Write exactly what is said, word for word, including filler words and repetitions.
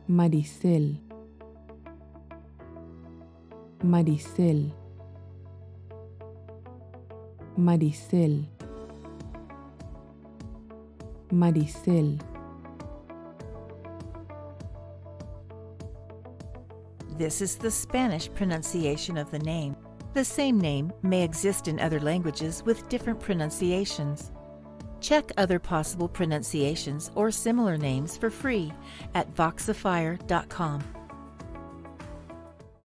Maricel, Maricel, Maricel, Maricel. This is the Spanish pronunciation of the name. The same name may exist in other languages with different pronunciations. Check other possible pronunciations or similar names for free at voxifier dot com.